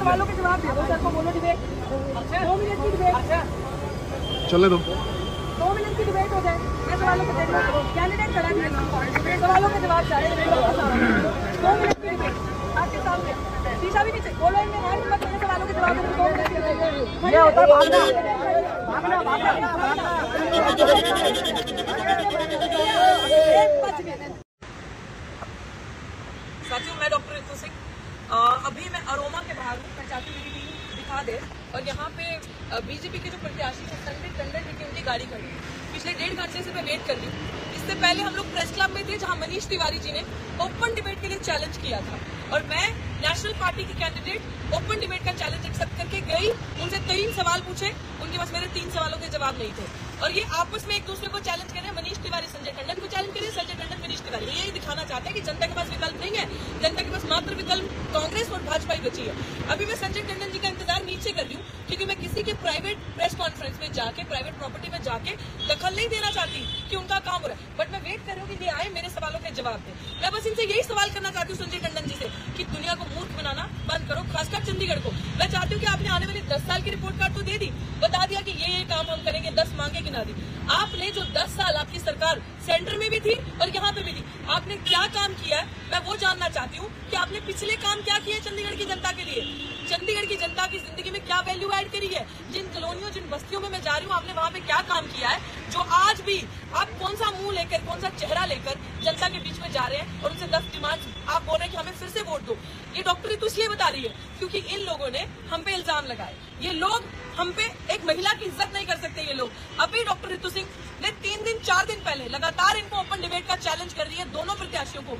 सवालों के जवाब दे दो सर को, बोलो डिबेट 2 मिनट की डिबेट चलने दो, 2 मिनट की डिबेट हो जाए। मैं सवालों के कैंडिडेट खड़ा है, सवालों के जवाब चाहे 2 मिनट की डिबेट आपके सामने। शीशा भी नीचे बोलो, इनमें है हिम्मत मेरे सवालों के जवाब देने 2 मिनट की डिबेट। ये होता है भागना भागना भागना भागना। साथियों, मैं डॉक्टर रितु सिंह, अभी मैं अरोमा के बाहर हूँ। मैं चाहती हूँ मेरी टीम दिखा दे। और यहाँ पे बीजेपी के जो प्रत्याशी हैं संजय टंडन जी की उनकी गाड़ी खड़ी है। पिछले 1.5 घंटे से मैं वेट कर रही हूँ। इससे पहले हम लोग प्रेस क्लब में थे जहाँ मनीष तिवारी जी ने ओपन डिबेट के लिए चैलेंज किया था और मैं नेशनल पार्टी की कैंडिडेट ओपन डिबेट का चैलेंज एक्सेप्ट करके गई। उनसे 3 सवाल पूछे, उनके पास मेरे 3 सवालों के जवाब नहीं थे और ये आपस में एक दूसरे को चैलेंज कर रहे हैं। मनीष तिवारी संजय टंडन को चैलेंज कर रहे हैं, संजय टंडन मनीष तिवारी। यही दिखाना चाहते हैं कि जनता के पास विकल्प नहीं है, जनता के पास मात्र विकल्प कांग्रेस और भाजपा ही बची है। अभी मैं संजय टंडन जी का इंतजार नीचे कर रही हूँ क्योंकि मैं किसी के प्राइवेट प्रेस कॉन्फ्रेंस में जाके, प्राइवेट प्रॉपर्टी में जाके दखल नहीं देना चाहती कि उनका काम हो रहा है। बट मैं वेट कर रही हूँ कि ये आए, मेरे सवालों के जवाब दें। मैं बस इनसे यही सवाल करना चाहती हूँ संजय टंडन जी से कि दुनिया को मूर्ख बनाना बंद करो, खासकर चंडीगढ़ को। मैं चाहती हूँ कि आपने आने वाली 10 साल की रिपोर्ट कार्ड तो दे दी, बता दिया कि ये काम हम करेंगे, 10 मांगे गिना दी। आपने जो 10 साल आपकी सरकार सेंटर में भी थी और यहाँ पे भी थी, आपने क्या काम किया है मैं वो जानना चाहती हूँ कि आपने पिछले काम क्या किए चंडीगढ़ की जनता के लिए, चंडीगढ़ की जनता की जिंदगी में क्या वैल्यू ऐड करी है। जिन कॉलोनियों, जिन बस्तियों में मैं जा रही हूँ, आपने वहाँ पे क्या काम किया है जो आज भी आप कौन सा मुंह लेकर, कौन सा चेहरा लेकर जनता के बीच में जा रहे हैं और उनसे 10 डिमांड आप बोल रहे हैं कि हमें फिर से वोट दो। ये डॉक्टर रितु इसलिए बता रही है क्योंकि इन लोगों ने हम पे इल्जाम लगाए। ये लोग हम पे, एक महिला की इज्जत नहीं कर सकते ये लोग। अभी डॉक्टर रितु सिंह ने 3 दिन 4 दिन पहले लगातार इनको ओपन डिबेट का चैलेंज कर रही है, दोनों प्रत्याशियों को,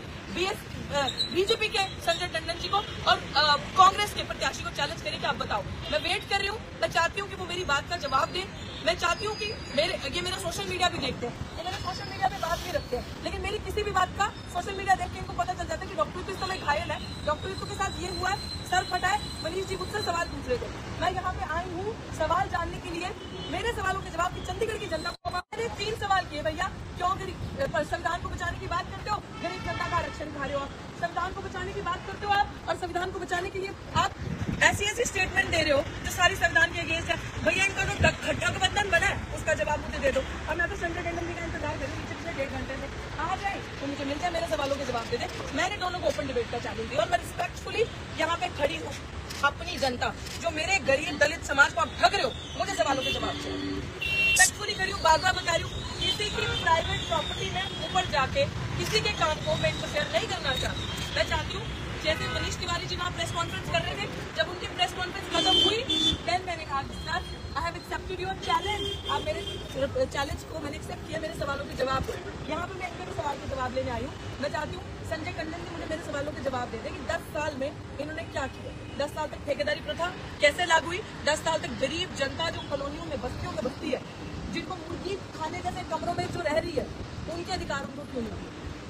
बीजेपी के संजय टंडन जी को और कांग्रेस के प्रत्याशी को चैलेंज करें कि आप बताओ। मैं वेट कर रही हूँ, मैं चाहती हूँ कि वो मेरी बात का जवाब दें। मैं चाहती हूँ कि ये मेरा सोशल मीडिया भी देखते हैं, ये मेरे सोशल मीडिया पे बात भी रखते हैं, लेकिन मेरी किसी भी बात का सोशल मीडिया देख के इनको पता चल जाता है कि डॉक्टर रितु इस समय घायल है, डॉक्टर रितु के साथ ये हुआ है, सर फटा है। मनीष जी मुझसे सवाल पूछ रहे थे, मैं यहाँ पे आई हूँ सवाल जानने के लिए, मेरे सवालों के जवाब की चंडीगढ़ की जनता को। मैंने 3 सवाल किए, भैया क्यों संविधान को बचाने की बात करते हो, गरीब जनता का आरक्षण खा रहे हो आप, संविधान को बचाने की बात करते हो आप और संविधान को बचाने के लिए आप ऐसी स्टेटमेंट दे रहे हो जो सारी संविधान के अगेंस्ट है। भैया इनका जो गठबंधन बना है उसका जवाब मुझे दे दो। और मैं तो संजय टंडन जी का इंतजार कर रही हूँ पिछले 1.5 घंटे से, आ जाए तो मुझे मिल जाए, मेरे सवालों के जवाब दे दे। मैंने दोनों को ओपन डिबेट का चैलेंज दिया और मैं रिस्पेक्टफुली यहाँ पे खड़ी हूँ। अपनी जनता जो मेरे गरीब दलित समाज को आप ठग रहे हो, मुझे सवालों के जवाब चाहिए। रिस्पेक्टफुली खड़ी हूँ, बार बार बता रही हूँ, किसी की प्राइवेट प्रॉपर्टी में ऊपर जाके किसी के काम को मैं इंटरफेयर नहीं करना चाहती। मैं चाहती हूँ जैसे मनीष तिवारी जी वहाँ प्रेस कॉन्फ्रेंस कर रहे थे, जब उनकी प्रेस कॉन्फ्रेंस खत्म हुई देन मैंने कहा sir I have accepted your challenge. आप मेरे चैलेंज को मैंने एक्सेप्ट किया, मेरे सवालों के जवाब। यहाँ पे मैं इनके सवाल के जवाब लेने आई हूँ। मैं चाहती हूँ संजय टंडन जी मुझे मेरे सवालों के जवाब दे दें कि 10 साल में इन्होंने क्या किया। 10 साल तक ठेकेदारी प्रथा कैसे लागू हुई, 10 साल तक गरीब जनता जो कॉलोनियों में, बस्तियों में बसती है, जिनको मुर्गी खाने जैसे कमरों में जो रह रही है, उनके अधिकारों को क्यों नहीं।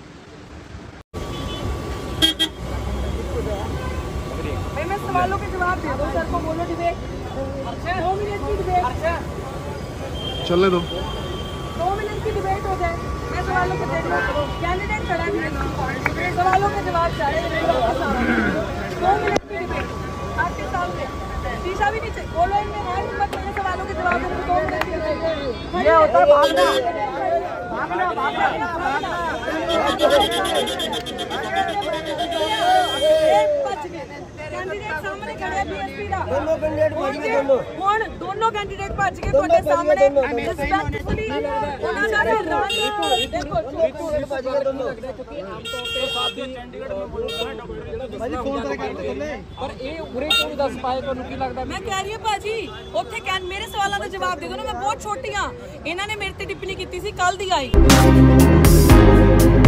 भाई मैं सवालों के जवाब दे दो सर को, बोलो डिबेट 2 मिनट की डिबेट चलने दो, 2 मिनट की डिबेट हो जाए। मैं सवालों के कैंडिडेट खड़ा है, सवालों के जवाब चाहे 2 मिनट की डिबेट आपके सामने। शीशा भी नीचे बोलो, इनमें है हिम्मत मेरे सवालों के जवाब देने 2 मिनट की डिबेट। ये होता है भागना भागना भागना भागना। कैंडिडेट सामने खड़े हैं, बीएसपी का दोनों कैंडिडेट भज गए ਤੁਹਾਡੇ सामने। रिस्पेक्टफुली ਉਹਨਾਂ ਦਾ ਐਲਾਨ देखो पर ये पूरे क्यों नहीं दस पाए ਤੁਹਾਨੂੰ ਕੀ ਲੱਗਦਾ। मैं कह रही हूँ भाजी ਉੱਥੇ मेरे सवालों का जवाब दे दो ना, मैं बहुत छोटी हाँ। इन्होंने मेरे ते टिप्पणी की थी, कल दी आई।